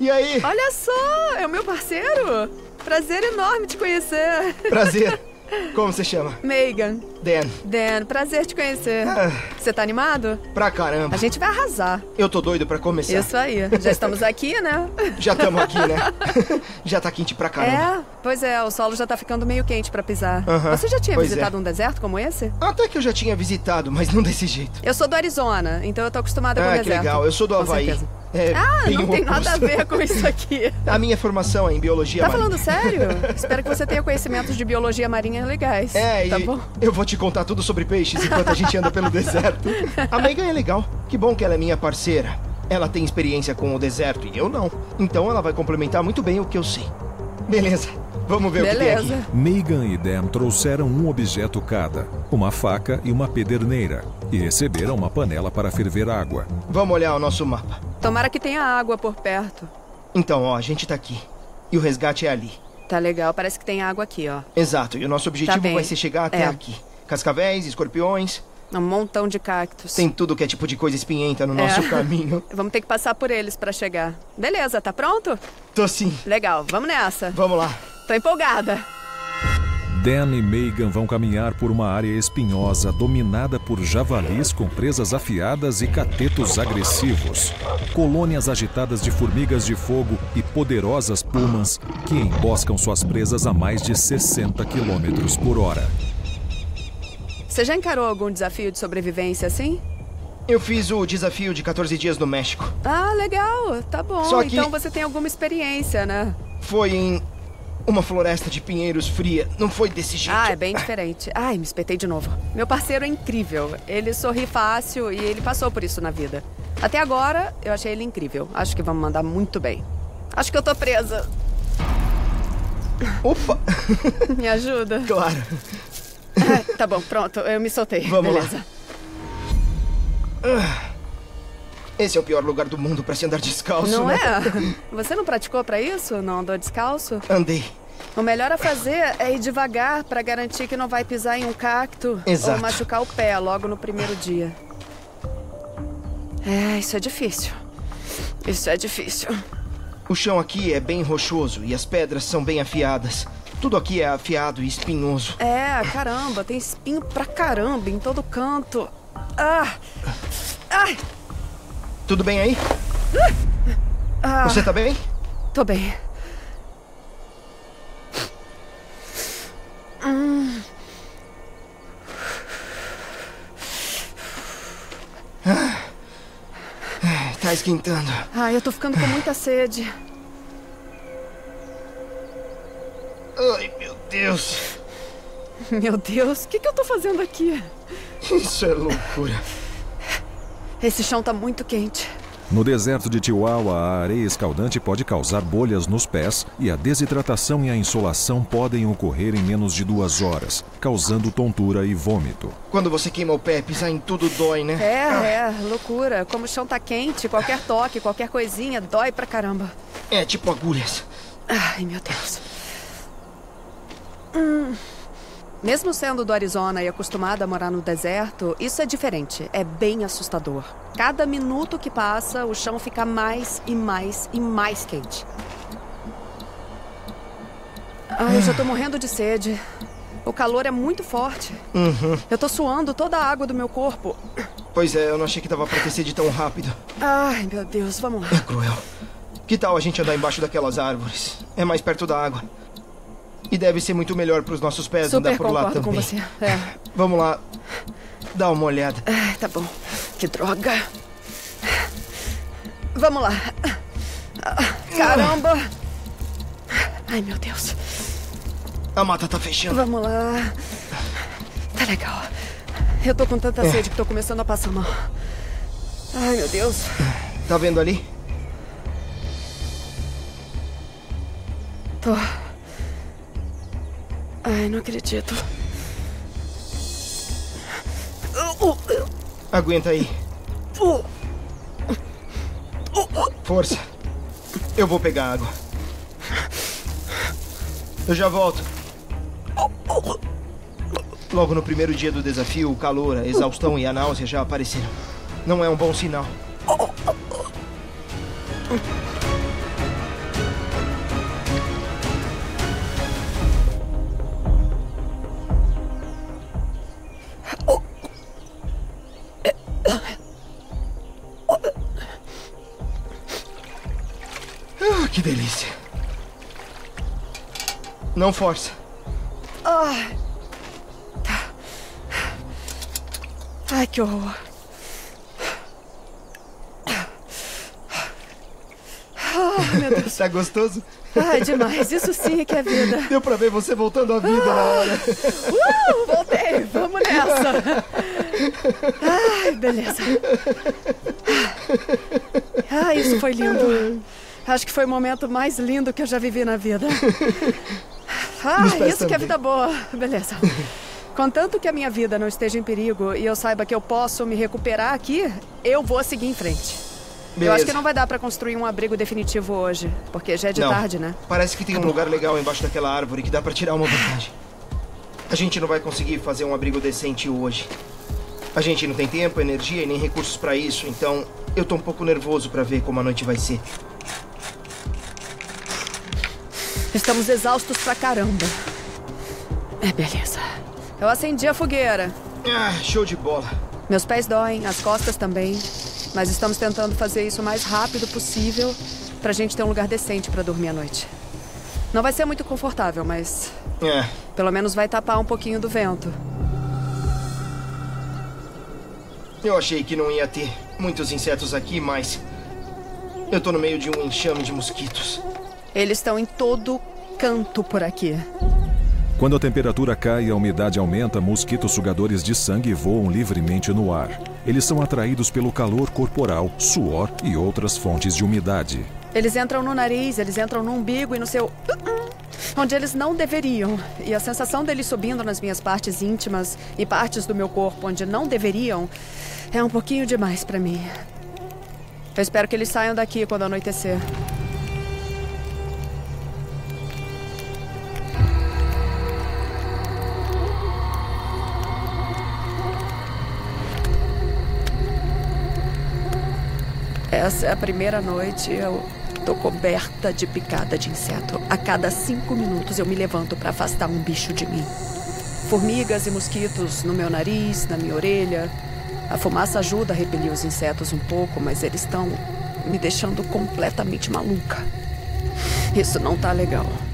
E aí? Olha só, é o meu parceiro. Prazer enorme te conhecer. Prazer. Como você chama? Megan. Dan, prazer te conhecer. Você tá animado? Pra caramba. A gente vai arrasar. Eu tô doido pra começar. Isso aí. Já estamos aqui, né? Já estamos aqui, né? Já tá quente pra caramba. Pois é, o solo já tá ficando meio quente pra pisar. Uhum. Você já tinha visitado um deserto como esse? Até que eu já tinha visitado, mas não desse jeito. Eu sou do Arizona, então eu tô acostumada com o deserto. Que legal. Eu sou do Havaí. Não tem nada a ver com isso aqui. A minha formação é em biologia marinha. Tá falando sério? Espero que você tenha conhecimentos de biologia marinha legais. Tá bom? Eu vou te contar tudo sobre peixes enquanto a gente anda pelo deserto. A Megan é legal. Que bom que ela é minha parceira. Ela tem experiência com o deserto e eu não. Então ela vai complementar muito bem o que eu sei. Beleza. Vamos ver o que tem aqui. Megan e Dan trouxeram um objeto cada, uma faca e uma pederneira, e receberam uma panela para ferver água. Vamos olhar o nosso mapa. Tomara que tenha água por perto. Então, a gente tá aqui. E o resgate é ali. Tá legal, parece que tem água aqui, ó. Exato, e o nosso objetivo vai ser chegar até aqui. Cascavéis, escorpiões... Um montão de cactos. Tem tudo que é tipo de coisa espinhenta no nosso caminho. Vamos ter que passar por eles pra chegar. Beleza, tá pronto? Tô sim. Legal, vamos nessa. Vamos lá. Tô empolgada. Dan e Megan vão caminhar por uma área espinhosa dominada por javalis com presas afiadas e catetos agressivos. Colônias agitadas de formigas de fogo e poderosas pumas que emboscam suas presas a mais de 60 km por hora. Você já encarou algum desafio de sobrevivência assim? Eu fiz o desafio de 14 dias no México. Ah, legal. Tá bom. Só que... Então você tem alguma experiência, né? Foi em uma floresta de pinheiros fria. Não foi desse jeito. É bem diferente. Ai, me espetei de novo. Meu parceiro é incrível. Ele sorri fácil e ele passou por isso na vida. Até agora, eu achei ele incrível. Acho que vamos mandar muito bem. Acho que eu tô presa. Opa! Me ajuda? Claro. Tá bom, pronto. Eu me soltei. Vamos Beleza. Lá. Esse é o pior lugar do mundo pra se andar descalço, Não né? é? Você não praticou pra isso? Não andou descalço? Andei. O melhor a fazer é ir devagar pra garantir que não vai pisar em um cacto. Exato. Ou machucar o pé logo no primeiro dia. Isso é difícil. Isso é difícil. O chão aqui é bem rochoso e as pedras são bem afiadas. Tudo aqui é afiado e espinhoso. Caramba, tem espinho pra caramba em todo canto. Tudo bem aí? Você tá bem? Tô bem. Tá esquentando. Eu tô ficando com muita sede. Ai, meu Deus. Meu Deus, o que eu tô fazendo aqui? Isso é loucura. Esse chão tá muito quente. No deserto de Chihuahua, a areia escaldante pode causar bolhas nos pés e a desidratação e a insolação podem ocorrer em menos de 2 horas, causando tontura e vômito. Quando você queima o pé, pisar em tudo dói, né? Loucura. Como o chão tá quente, qualquer toque, qualquer coisinha dói pra caramba. É tipo agulhas. Ai, meu Deus. Mesmo sendo do Arizona e acostumada a morar no deserto, isso é diferente. É bem assustador. Cada minuto que passa, o chão fica mais e mais e mais quente. Eu já tô morrendo de sede. O calor é muito forte. Eu tô suando toda a água do meu corpo. Pois é, eu não achei que dava pra ter sede tão rápido. Ai, meu Deus, vamos lá. É cruel. Que tal a gente andar embaixo daquelas árvores? É mais perto da água. E deve ser muito melhor pros nossos pés andar por lá também. Com você. Vamos lá. Dá uma olhada. Tá bom. Que droga. Vamos lá. Caramba. Ai, meu Deus. A mata tá fechando. Vamos lá. Tá legal. Eu tô com tanta sede que tô começando a passar mal. Ai, meu Deus. Tá vendo ali? Tô. Ai, não acredito. Aguenta aí. Força. Eu vou pegar água. Eu já volto. Logo no primeiro dia do desafio, o calor, a exaustão e a náusea já apareceram. Não é um bom sinal. Que delícia. Não força. Ai, que horror. Meu Deus. Tá gostoso? Ai, demais. Isso sim que é vida. Deu pra ver você voltando à vida na hora. Voltei. Vamos nessa. Ai, beleza. Isso foi lindo. Acho que foi o momento mais lindo que eu já vivi na vida. Isso que é vida boa. Beleza. Contanto que a minha vida não esteja em perigo e eu saiba que eu posso me recuperar aqui, eu vou seguir em frente. Beleza. Eu acho que não vai dar pra construir um abrigo definitivo hoje, porque já é de tarde, né? Parece que tem um lugar legal embaixo daquela árvore que dá pra tirar uma vantagem. A gente não vai conseguir fazer um abrigo decente hoje. A gente não tem tempo, energia e nem recursos pra isso, então eu tô um pouco nervoso pra ver como a noite vai ser. Estamos exaustos pra caramba. Beleza. Eu acendi a fogueira. Show de bola. Meus pés doem, as costas também. Mas estamos tentando fazer isso o mais rápido possível pra gente ter um lugar decente pra dormir à noite. Não vai ser muito confortável, mas... pelo menos vai tapar um pouquinho do vento. Eu achei que não ia ter muitos insetos aqui, mas... eu tô no meio de um enxame de mosquitos. Eles estão em todo canto por aqui. Quando a temperatura cai e a umidade aumenta, mosquitos sugadores de sangue voam livremente no ar. Eles são atraídos pelo calor corporal, suor e outras fontes de umidade. Eles entram no nariz, eles entram no umbigo e no seu... onde eles não deveriam. E a sensação deles subindo nas minhas partes íntimas e partes do meu corpo onde não deveriam é um pouquinho demais pra mim. Eu espero que eles saiam daqui quando anoitecer. Essa é a primeira noite. Eu tô coberta de picada de inseto. A cada 5 minutos eu me levanto pra afastar um bicho de mim. Formigas e mosquitos no meu nariz, na minha orelha. A fumaça ajuda a repelir os insetos um pouco, mas eles estão me deixando completamente maluca. Isso não tá legal.